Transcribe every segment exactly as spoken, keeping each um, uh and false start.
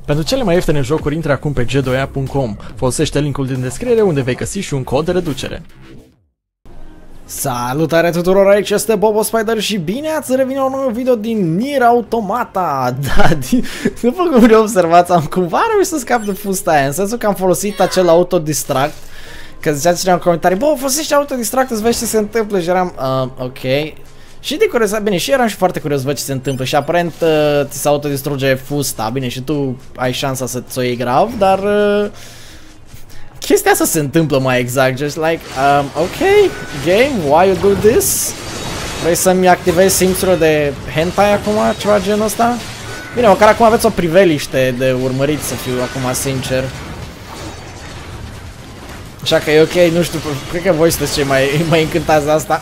Pentru cele mai ieftine jocuri, intră acum pe G doi A punct com. Folosește linkul din descriere unde vei găsi și un cod de reducere. Salutare tuturor, aici este Bobo Spider și bine ați revenit la un nou video din Nier Automata. Da, din... după cum ne observați, am cumva reușit să scap de fusta aia, în sensul că am folosit acel autodistract. Că zicea cineva în comentarii, bă, folosește autodistract, îți vezi ce se întâmplă și eram, uh, ok. Și de curios, bine, și eram și foarte curios văd ce se întâmplă și aparent uh, ți se autodistruge fusta, bine, și tu ai șansa să ți-o iei grav, dar uh, chestia asta se întâmplă mai exact, just like, um, ok, game, why you do this? Vrei să-mi activezi simțurile de hentai acum, ceva genul ăsta? Bine, măcar acum aveți o priveliște de urmărit, să fiu acum sincer. Așa că e ok, nu știu, cred că voi sunteți cei mai, mai încântați de asta.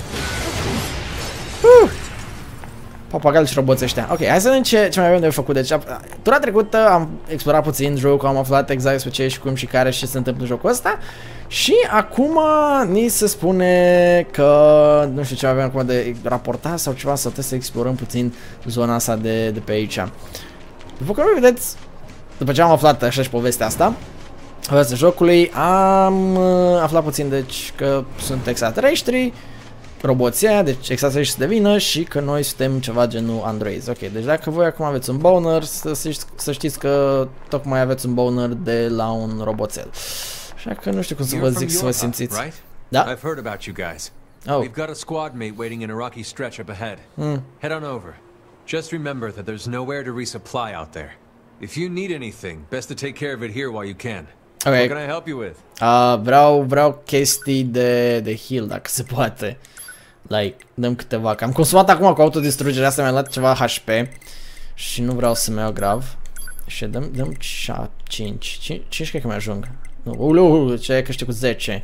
Uh! Papagali și roboți ăștia. Ok, hai să vedem ce, ce mai avem de făcut. Deci, tura trecută am explorat puțin jocul, am aflat exact despre ce și cum și care și ce se întâmplă în jocul ăsta. Și acum ni se spune că, nu știu ce avem acum de raportat sau ceva, sau trebuie să explorăm puțin zona asta de, de pe aici. După cum vedeți, după ce am aflat așa și povestea asta, povestea jocului, am uh, aflat puțin, deci, că sunt extraterestri, roboții aia, deci extraterestri de vină și că noi suntem ceva genul androizi. Ok, deci dacă voi acum aveți un boner, să, să știți că tocmai aveți un boner de la un roboțel. Așa că nu știu cum să vă zic să vă simțiți. Da? I've heard about you guys. Oh. We've got a squad mate waiting in a rocky stretch up ahead. Mm. Head on over. Just remember that there's nowhere to resupply out there. If you need anything, best to take care of it here while you can. Okay. What can I help you with? Uh, vreau, vreau chestii de, de heal, dacă se poate. Like, dăm câteva, că am consumat acum cu autodistrugerea asta, mi-a luat ceva H P și nu vreau să-mi iau grav. Și dăm, dăm cinci, cinci cred că mi-ajung. Nu, ulu, ce că cu zece.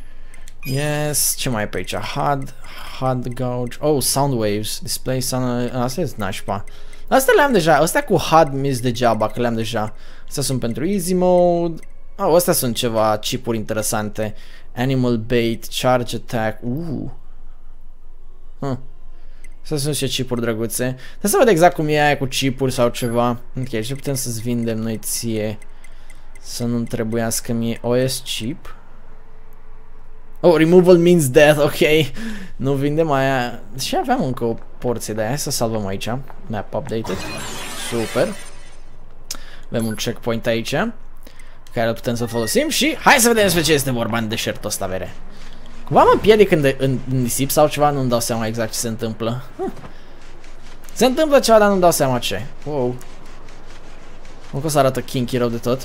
Yes, ce mai e pe aici? H U D, H U D gauge, oh, sound waves, display sound, asta e nașpa. Astea le-am deja, astea cu H U D mis degeaba, că le-am deja. Astea sunt pentru easy mode. Oh, astea sunt ceva chipuri interesante. Animal bait, charge attack, uh. Huh. Astea sunt și chipuri drăguțe. Trebuie să văd exact cum e aia cu chipuri sau ceva. Ok, ce putem să-ți vindem noi ție? Să nu-mi trebuiască mie O S chip. Oh, removal means death, ok. Nu vindem aia. Și aveam încă o porție de aia. Hai să salvăm aici. Map updated. Super. Avem un checkpoint aici care îl putem să folosim și hai să vedem despre ce este vorba în deșertul ăsta, vere. Cumva mă împiedic în, de, în nisip sau ceva, nu-mi dau seama exact ce se întâmplă. Huh. Se întâmplă ceva, dar nu-mi dau seama ce. Wow. Nu că o să arată kinky rău de tot.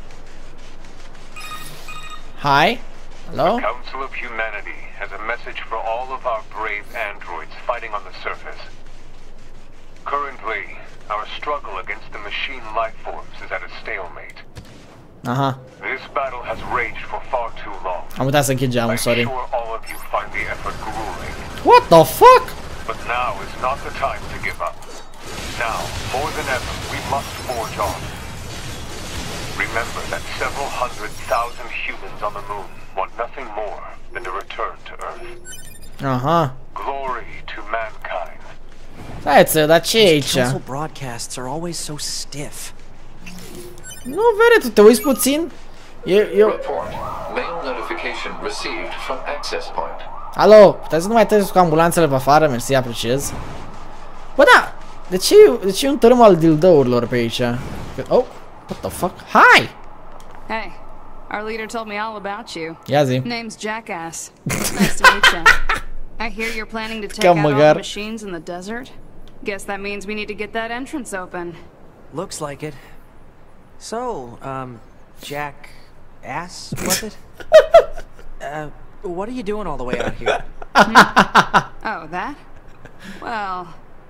Hi. Hello? The Council of Humanity has a message for all of our brave androids fighting on the surface. Currently, our struggle against the machine life forms is at a stalemate. Aha. This battle has raged for far too long. Am uitat să închid geamul, sorry. I'm sure all of you find the effort grueling. What the fuck? But now is not the time to give up. Now, more than ever, we must forge on. Remember that several hundred thousand humans on the moon want nothing more than to return to Earth. Aha. Glory to mankind. Hai ță, dar ce e aici? Council broadcasts are always so stiff. Nu, vere, tu te uiți puțin? E, eu... Report. Mail notification received from access point. Alo, puteți să nu mai treceți cu ambulanțele pe afară? Mersi, apreciez. Bă, da, de ce, de ce e un tărâm al dildourilor pe aici? Oh, what the fuck? Hi! Hey, our leader told me all about you. Ia zi. Name's Jackass. Nice to meet you. I hear you're planning to take out all the machines in the desert. Guess that means we need to get that entrance open. Looks like it. So, um, Jackass, was it? uh, what are you doing all the way out here? Hmm? Oh, that? Well...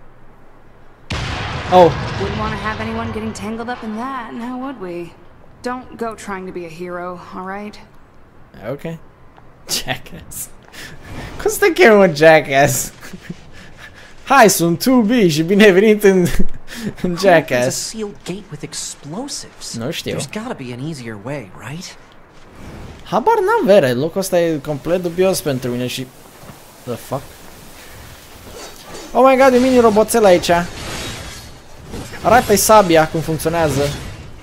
Oh. Wouldn't want to have anyone getting tangled up in that, now would we? Don't go trying to be a hero, alright? Okay. Jackass. Cum să te chemă Jackass? Hai, sunt two B și bine ai venit în, în Jackass. It's a sealed gate with explosives. Nu știu. There's gotta be an easier way, right? Habar n-am, vere, locul ăsta e complet dubios pentru mine și... The fuck? Oh my god, e mini roboțel aici. Arată-i sabia cum funcționează.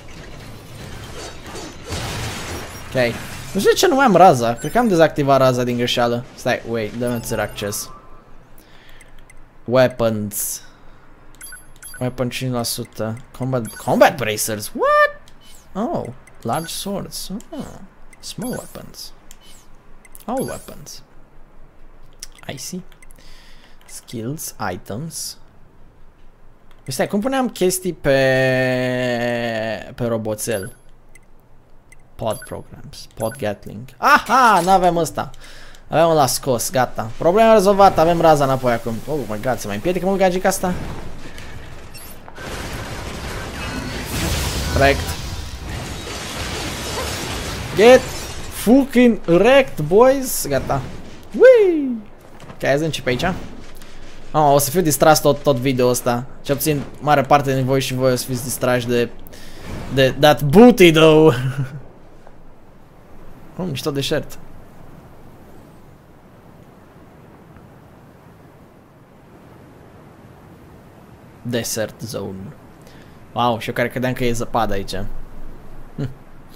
Ok. Nu știu de ce nu mai am raza. Cred că am dezactivat raza din greșeală. Stai, wait, dă-mi țăr acces. Weapons. Weapon cinci la sută. Combat, combat bracers. What? Oh, large swords. Oh, small weapons. All weapons. I see. Skills, items. Stai, cum puneam chestii pe pe roboțel? Pod programs, pod gatling. Aha, n-avem ăsta. Avem ăla scos, gata. Problema rezolvată, avem raza înapoi acum. Oh my god, se mai împiedică mult gagica asta? Correct. Get fucking wrecked, boys. Gata. Whee! Ok, hai să încep aici. Oh, o să fiu distras tot, tot video ăsta. Ce obțin mare parte din voi și voi o să fiți distrași de de that booty though. Oh, mișto deșert. Desert zone. Wow, și eu care credeam că e zăpadă aici. Hm.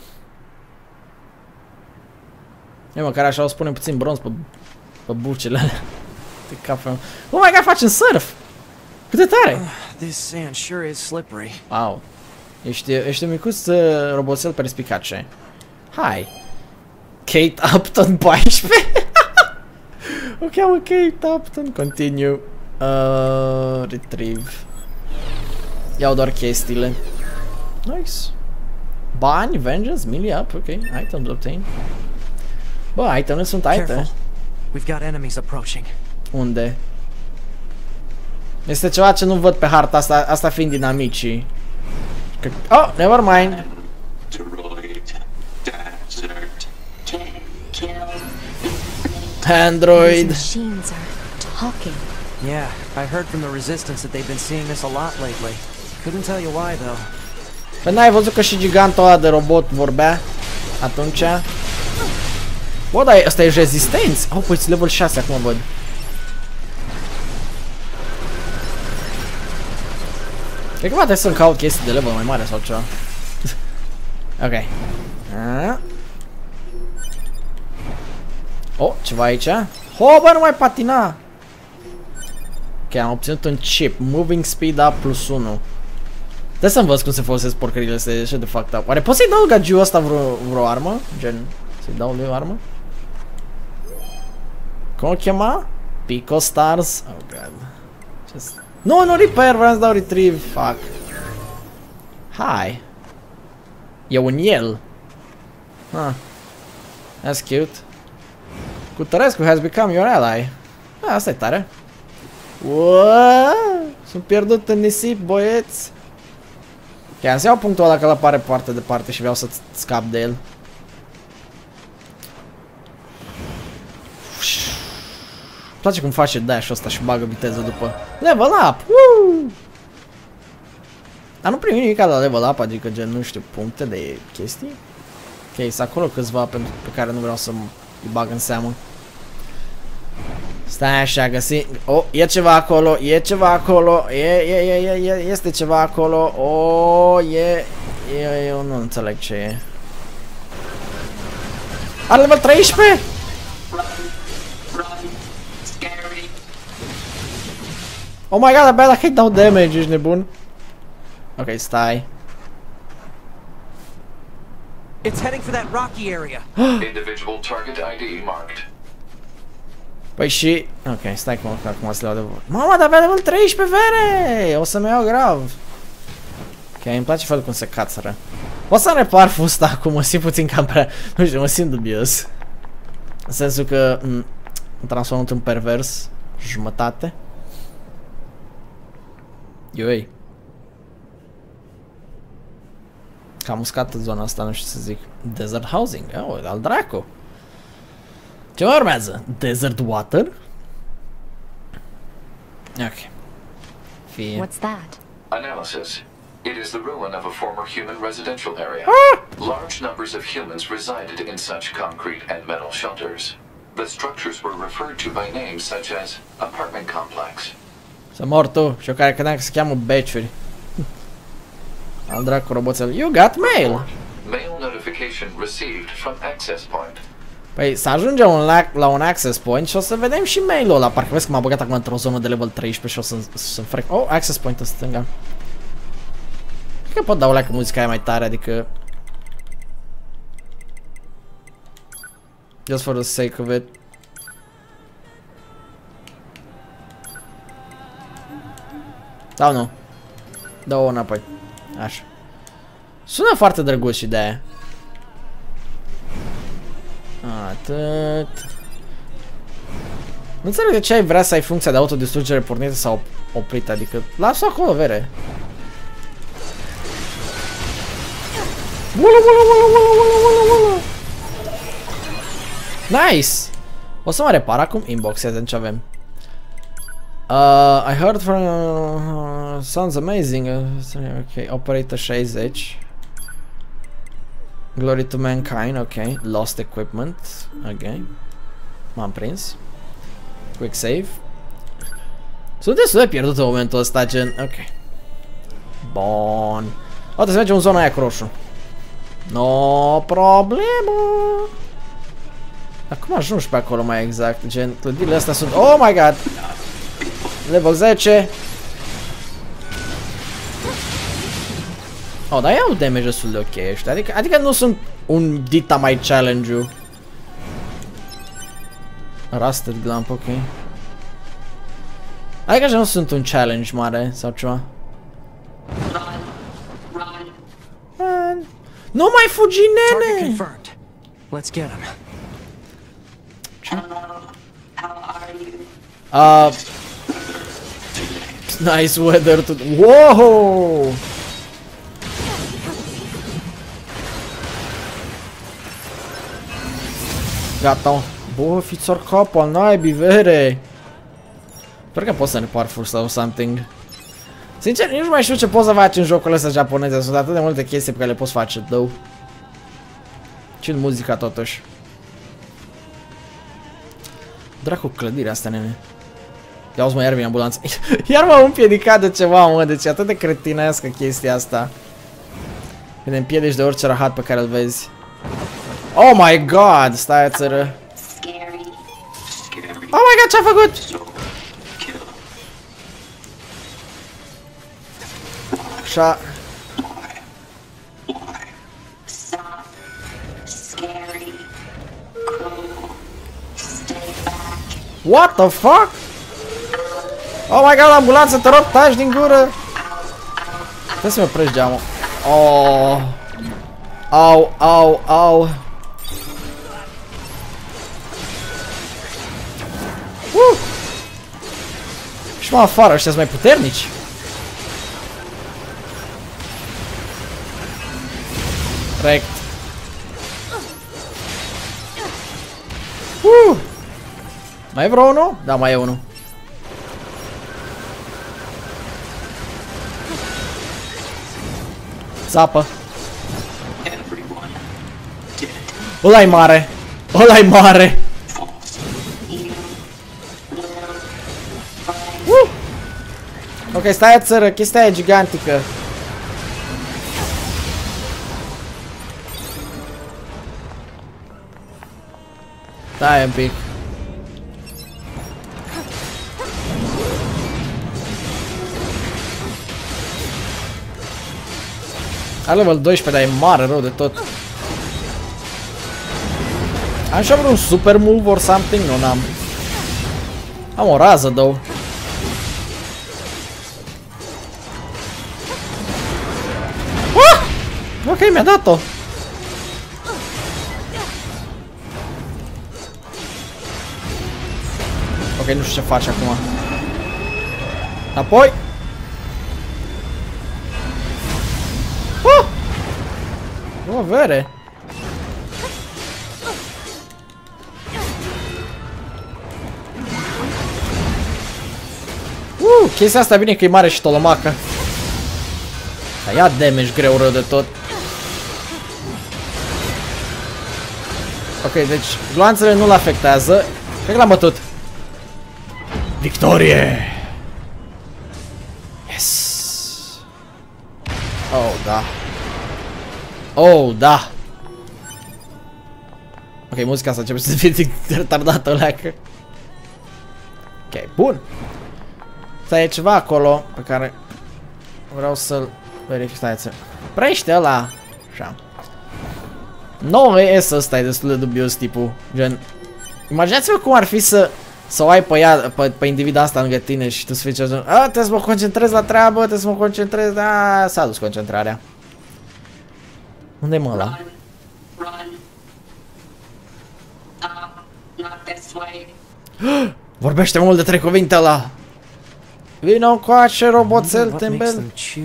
E, măcar așa o să punem puțin bronz pe, pe bucele alea. Oh my god, facem surf! Cât de tare! This sand sure is slippery. Wow. Ești, ești un micuț uh, roboțel perspicace. Hai! Kate Upton paisprezece? O cheamă Kate Upton. Continue. Uh, retrieve. Iau doar chestiile. Nice. Bani, vengeance, melee up, ok. Items obtain. Bă, itemele sunt item. We've got enemies approaching. Unde? Este ceva ce nu văd pe harta asta, asta fiind dinamicii. Oh, never mind. Android. Machines are talking. Yeah, I heard from the resistance that they've been seeing this a lot lately. Couldn't tell you why though. Păi n-ai văzut că și gigantul ăla de robot vorbea atunci? Bă, dar ăsta e rezistenți? Oh, păi level șase acum văd. Cred că poate să-mi caut chestii de level mai mare sau ceva. Ok. Oh, ceva aici? Oh, bă, nu mai patina! Ok, am obținut un chip. Moving speed up plus unu. Trebuie să învăț cum se folosesc porcările astea, e așa de fucked up. Oare pot să-i dau gagiul ăsta vreo, vreo armă? Gen, să-i dau lui o armă? Cum o chema? Pico Stars? Oh god. Just... Nu, nu repair, vreau să dau retrieve. Fuck. Hai. E un el. Ah. That's cute. Cutărescu has become your ally. Ah, asta e tare. Uuuu, sunt pierdut în nisip, băieți. Ok, am să iau punctul ăla că ăla pare foarte departe și vreau să scap de el. Îmi place cum face dash-ul ăsta și bagă viteză după. Level up! Woo! Dar nu primi nimic la level up, adică gen, nu știu, puncte de chestii. Ok, sunt acolo câțiva pe, pe care nu vreau să-mi bag în seamă. Stai așa, găsi... Oh, e ceva acolo, e ceva acolo, e, e, e, e, e, este ceva acolo, oh, e, e, eu nu înțeleg ce e. Are level treisprezece? Oh my god, abia dacă îi dau damage, ești nebun? Ok, stai. It's heading for that rocky area. Individual target I D marked. Păi și... Ok, stai cum acum să le iau de vor. Mama, dar avea level treisprezece, vere! O să-mi iau grav. Ok, îmi place felul cum se cațără. O să repar fusta acum, mă simt puțin cam prea... Nu știu, mă simt dubios. În sensul că... Îmi transform într-un pervers. Jumătate. Ioi. Cam uscat în zona asta, nu știu să zic. Desert housing, oh, al dracu. Ce mai urmează? Desert water? Ok. Fie. What's that? Analysis. It is the ruin of a former human residential area. Ah! Large numbers of humans resided in such concrete and metal shelters. The structures were referred to by names such as apartment complex. Să mor tu, și eu care credeam că se cheamă beciuri. Al dracu roboțel. You got mail! Mail notification information received from access point. Păi să ajungem la, la un access point și o să vedem și mail-ul ăla. Parcă vezi că m-a băgat acum într-o zonă de level treisprezece și o să să frec. Oh, access point în stânga. Cred că pot da o leacă muzica aia mai tare, adică just for the sake of it. Sau nu? Dă-o înapoi. Așa. Sună foarte drăguț și de-aia. Atât. Nu înțeleg de ce ai vrea să ai funcția de autodistrugere pornită sau oprită, adică lasă-o acolo, vere. Ula, ula, ula, ula, ula, ula, ula. Nice! O să mă repar acum inbox, ia ce avem. Uh, I heard from... Uh, sounds amazing. Uh, ok, operator șaizeci. Glory to mankind, ok. Lost equipment, ok. M-am prins. Quick save. Sunt destul de pierdut în momentul ăsta, gen... Ok. Bun. O, trebuie să mergem în zona aia cu roșu. No problemă. Dar cum ajungi pe acolo mai exact? Gen, clădirile astea sunt... Oh my god! Level zece. Oh, dar iau damage destul de ok ăștia. Adică, adică nu sunt un dita mai challenge-ul. Rusted Glump, ok. Adică așa nu sunt un challenge mare sau ceva. Run. Nu mai fugi, nene! Let's get him. Uh, nice weather to... Whoa! Gata. Bă, fiți-or capa, naibii, vere. Sper că pot să repar fur sau something. Sincer, nici nu mai știu ce poți să faci în jocul ăsta japoneze. Sunt atât de multe chestii pe care le poți face, though. Chill muzica totuși. Dracu clădirea asta, nene. Ia uzi, mă, iar vine ambulanța. Iar m-am împiedicat de ceva, mă, deci e atât de cretinească chestia asta. Când te împiedici de orice rahat pe care îl vezi. Oh my god, stai a țără. Oh my god, ce-a făcut? Așa. What the fuck? Oh my god, ambulanță, te rog, taci din gură. Trebuie să-mi oprești geamul. Oh. Au, au, au. Uh. Și mă afară, ăștia sunt mai puternici. Corect. Uh. Mai e vreo unul? Da, mai e unul. Țapă. Ăla-i mare. Ăla-i mare. Uh. Ok, stai a țără, chestia e gigantică. Stai un pic. Are level doisprezece, dar e mare rău de tot. Am și un super move or something? Nu, n-am. Am o rază, though. Ah! Ok, mi-a dat-o. Ok, nu știu ce face acum. Apoi. Ah! O, vere. Uh, chestia asta bine că e mare și tolomacă. Dar ia damage greu rău de tot. Ok, deci gloanțele nu-l afectează. Cred că l-am bătut. Victorie! Yes! Oh, da. Oh, da. Ok, muzica asta începe să fie retardată, leacă. Ok, bun. Stai, e ceva acolo pe care vreau să-l verific. Stai, prește ăla. Așa. nouă S ăsta e destul de dubios, tipul. Gen, imaginați-vă cum ar fi să să o ai pe ea, pe, pe individa asta lângă tine și tu să fii gen, a, trebuie să mă concentrez la treabă, trebuie să mă concentrez, a, s-a dus concentrarea. Unde-i mă ăla? Vorbește mult de trei cuvinte ăla. Vino încoace, roboțel tembel.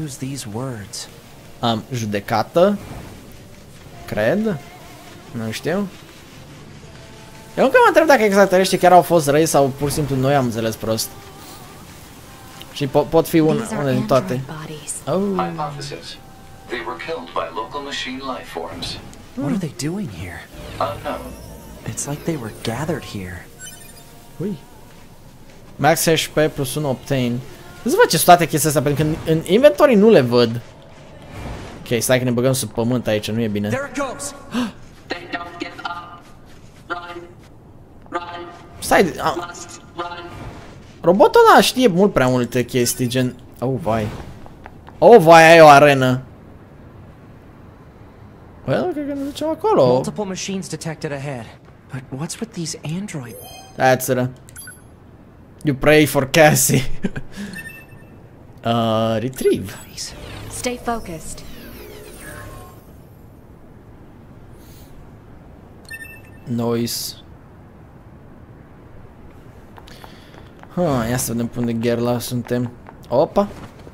Am judecată. Cred. Nu știu. Eu încă mă întreb dacă extraterestrii chiar au fost răi sau pur și simplu noi am înțeles prost. Și po pot fi un, una din toate. Oh. Hypothesis. They were killed by local machine life forms. What are they doing here? Unknown. It's like they were gathered here. Ui. Max H P plus unu obtain. Nu se face toate chestiile astea pentru că în, în inventory nu le văd. Ok, stai că ne băgăm sub pământ aici, nu e bine. There it goes. They don't give up. Run. Run. Stai, a, Must run. robotul ăla știe mult prea multe chestii, gen... Oh, vai. Oh, vai, ai o arenă. Well, cred că ne ducem acolo. Multiple machines detected ahead. But what's with these androids? That's it. You pray for Cassie. uh, retrieve. Stay focused. Noise. Ha, ia să vedem pe unde Gerla suntem. Opa.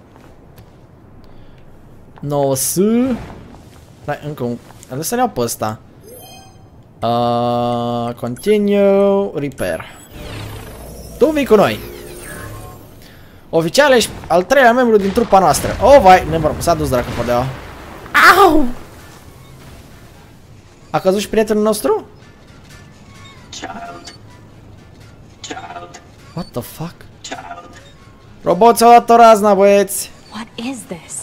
nouă S. Dai, încă un... Trebuie să le iau pe ăsta. Uh, continue. Repair. Tu vii cu noi. Oficial, ești al treilea membru din trupa noastră. Oh, vai, s-a dus dracu pe deaua. Au! A căzut și prietenul nostru? Child. Child. What the fuck? Child. Roboții au dat o razna, băieți. What is this?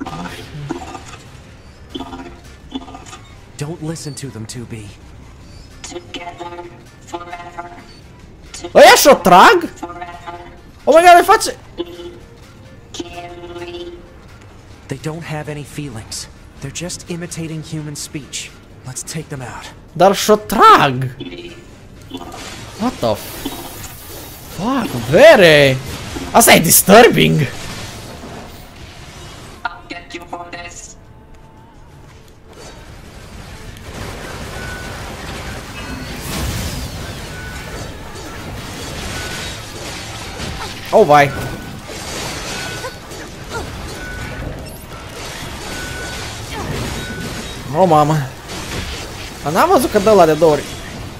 Don't listen to them, two B. Together forever. Ăia și-o trag? Forever. Oh my god, le face... Carry. They don't have any feelings. They're just imitating human speech. Let's take them out. Dar și-o trag. What the fuck, very... Asta e disturbing. I'll get you for this. Oh, vai. Oh, mamă. N-am văzut că dă la de două ori.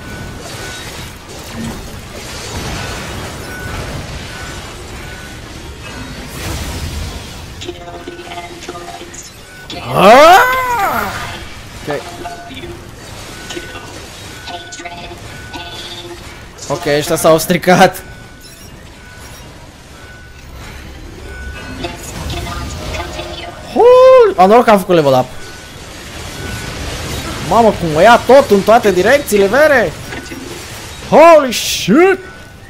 Kill the androids. Ah! Ok. Hatred. Pain. Ok, ăștia s-au stricat. This cannot continue. Huu, am noroc că am făcut level up. Mamă, cum o ia tot în toate direcțiile, vere! Holy shit!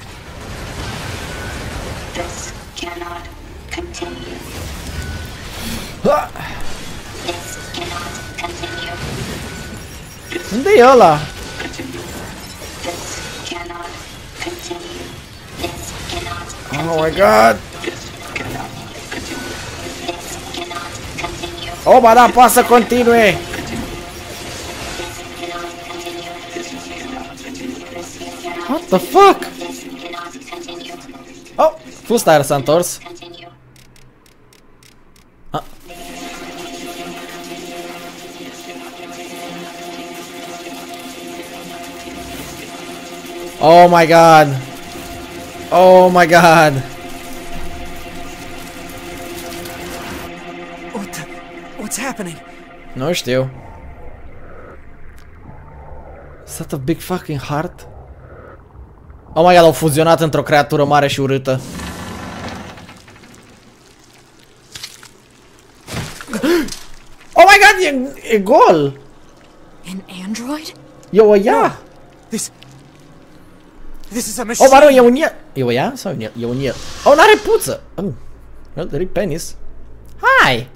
This cannot continue. Ha! This cannot continue. Unde e ăla? This cannot continue. This cannot Oh my god! This cannot continue. Oh, ba da, poate să continue! What the fuck? Oh, Full Star s-a întors. Ah. Oh my god. Oh my god. What the... What's happening? Nu știu. Is that a big fucking heart? Oh my god, au fuzionat într-o creatură mare și urâtă. Oh my god, e, e gol! An android? E o ea! This... This is a machine! Oh, mă rog, e un el! E o ea? Sau un el? E un el. Oh, n-are puță! Oh, well, rip penis. Hai!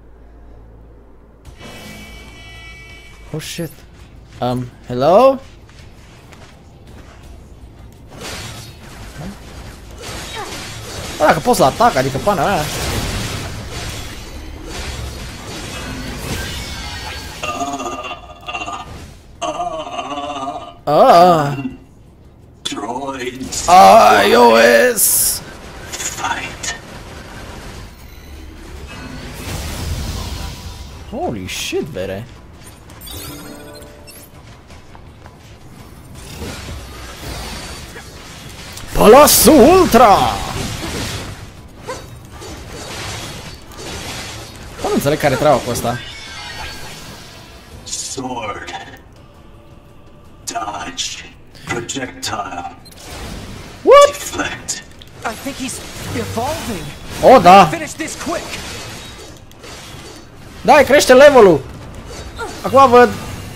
Oh, shit. Um, hello? Bă, dacă pot să atac, adică pana mea. Ah. Droids. iOS. Fight. Holy shit, vere. Palasul Ultra! Nu înțeleg care treaba cu asta. Sword. Dodge. Projectile. What? Deflect. I think he's evolving. Oh, da. Finish this quick. Da, crește levelul. Acum văd.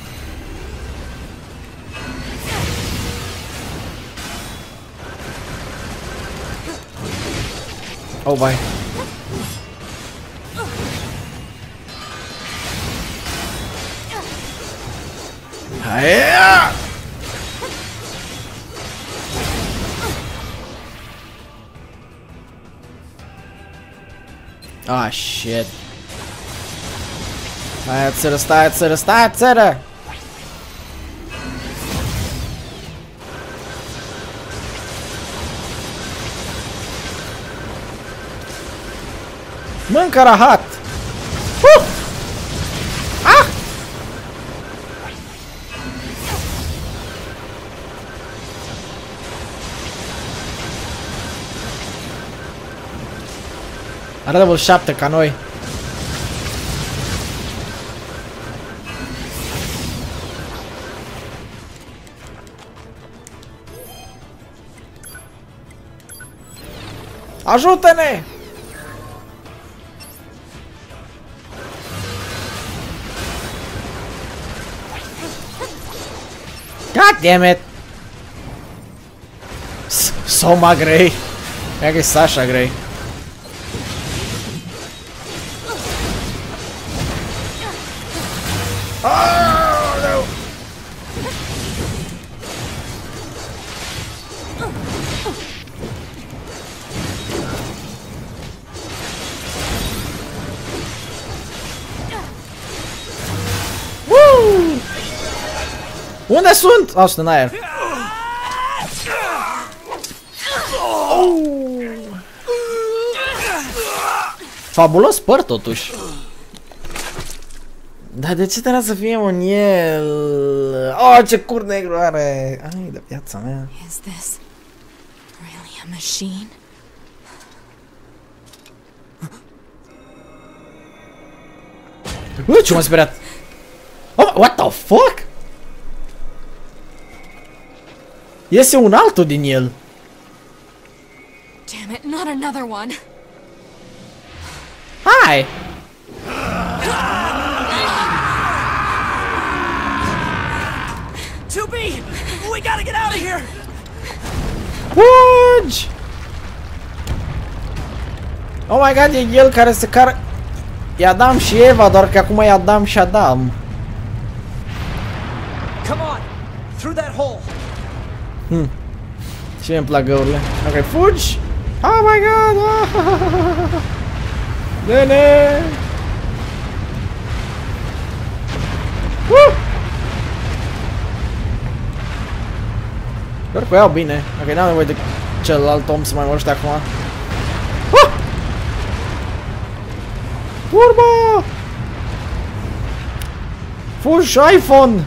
Oh, bye. Haia! Ah, shit. Stai, țără, stai, țără, stai, țără! Mâncă rahat! Uh! Ah! Are level șapte ca noi. Ajută-ne! God damn it! Soma grei. Cred că e Sasha grei. Oh, no. Woo! Unde sunt? Oh, sunt în aer. Oh. Fabulos păr totuși. Dar de ce trebuia să fie un el? Oh, ce cur negru are! Ai, de viața mea. Is this really a machine? Ui, ce m-a speriat! Oh, what the fuck? Iese un altul din el. Damn it, not another one. Hai! two B! We gotta get out of here! Fugi! Oh my god, e el care se car... E Adam și Eva, doar că acum e Adam și Adam. Come on! Through that hole! Hmm. Și mi-mi plac găurile. Ok, fugi! Oh my god! Nene! Uh! Doar că o iau bine. Ok, n-am nevoie de celălalt om să mai mă acum. Uh! Urmă! Fugi, iPhone!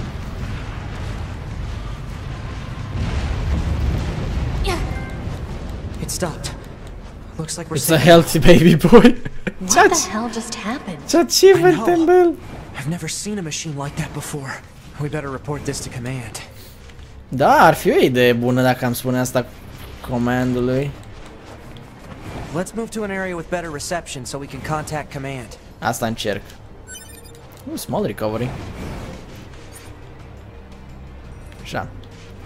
It stopped. Looks like we're It's a healthy baby boy. What the hell just happened? Ce achievement tembel! I've never seen a machine like that before. We better report this to command. Da, ar fi o idee bună dacă am spune asta comandului. Let's move to an area with better reception so we can contact command. Asta încerc. Uh, small recovery. Așa.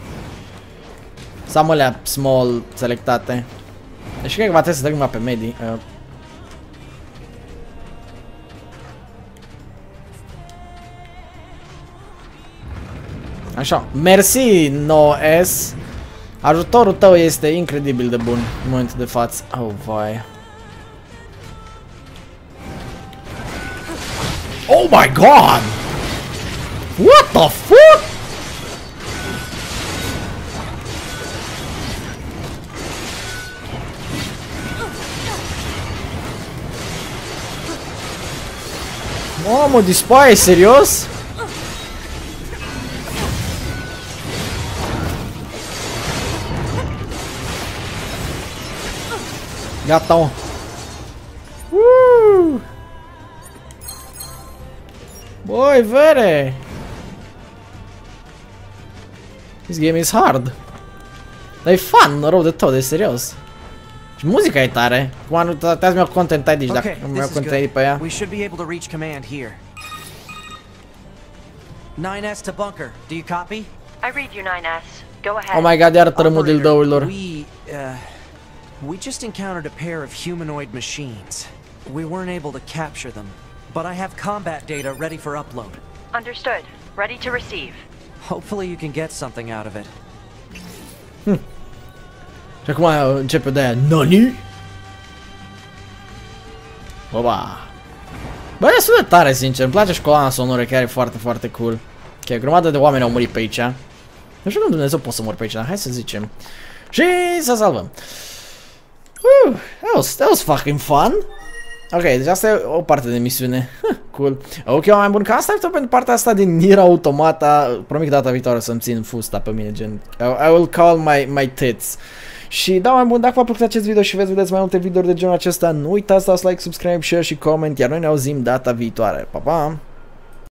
Să am alea small selectate. Deci cred că va trebui să trec numai pe medii. Uh. Așa, mersi Noes. Ajutorul tău este incredibil de bun în momentul de față. Oh, vai. Oh my god! What the fuck? Mamă, dispare, serios? Gata, mă. Woo! Băi, vere! This game is hard. Dar e fun, rău de tot, e serios. Și muzica e tare. Cum nu te-ați mi-o content aici, dacă mi-o content pe ea. We should be able to reach command here. nine S to bunker. Do you copy? I read you, nine S. Go ahead. Oh my god, iar tărâmul dildourilor. We, uh, we just encountered a pair of humanoid machines. We weren't able to capture them, but I have combat data ready for upload. Understood. Ready to receive. Hopefully you can get something out of it. Hm. Și acum începe de aia. Nani? Oba. Bă, e destul de tare, sincer. Îmi place și coloana sonoră, chiar e foarte, foarte cool. Ok, o grămadă de oameni au murit pe aici. Nu știu cum Dumnezeu pot să mor pe aici, dar hai să zicem. Și să salvăm. Uh, that was, that was fucking fun. Ok, deci asta e o parte de misiune. Cool. Ok, mai bun ca asta e tot pentru partea asta din Nier Automata. Promit data viitoare să-mi țin fusta pe mine, gen. I, I will call my, my tits. Și da, mai bun, dacă v-a plăcut acest video și veți vedeți mai multe videouri de genul acesta, nu uitați să dați like, subscribe, share și comment, iar noi ne auzim data viitoare. Pa, pa!